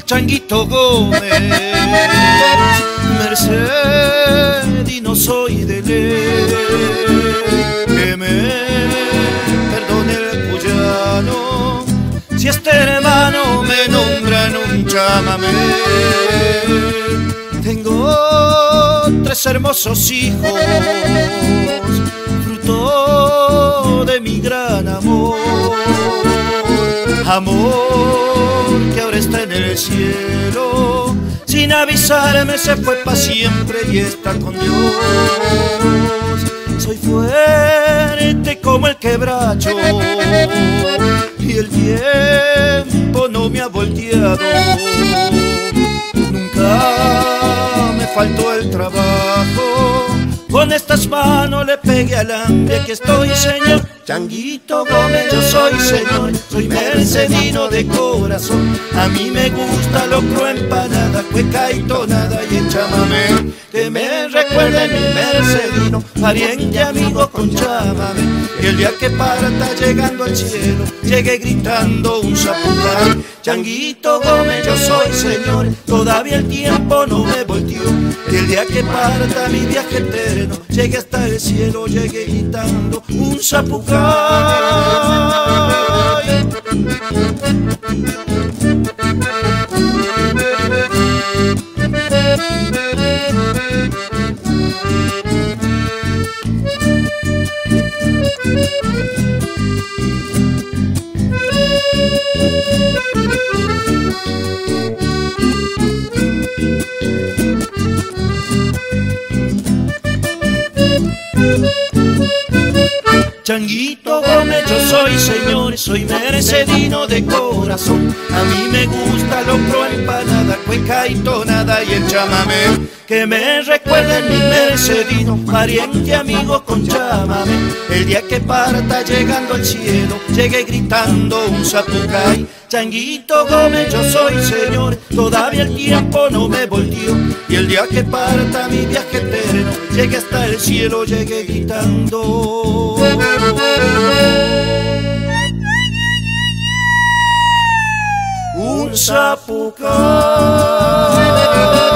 Changuito Gómez, mercedino soy de ley, que me perdone el cuyano, si este hermano me nombra en un chamamé. Tengo 3 hermosos hijos, fruto de mi gran amor, amor que ahora está en el cielo, sin avisarme se fue pa' siempre y está con Dios. Soy fuerte como el quebracho y el tiempo no me ha volteado. Nunca me faltó el trabajo, con estas manos le pegué al hambre. Aquí estoy, señor Changuito Gómez, yo soy señor, soy mercedino de corazón. A mí me gusta locro, empanada, cueca y tonada y el chamamé. Que me recuerde mi mercedino, pariente, amigo con chamamé. Y el día que parta llegando al cielo, llegue gritando un zapucay. Changuito Gómez, yo soy señor, todavía el tiempo no me volteó. Y el día que parta mi viaje eterno, llegue hasta el cielo, llegue gritando un zapucay. Changuito Gómez, yo soy señor, soy mercedino de corazón. A mí me gusta locro, empanada, cueca y tonada y el chamamé. Que me recuerden mi mercedino, pariente, amigo con chamamé. El día que parta llegando al cielo, llegue gritando un zapucay. Changuito Gómez, yo soy señor, todavía el tiempo no me volteó. Y el día que parta mi viaje eterno, llegue hasta el cielo, llegue gritando un zapucay.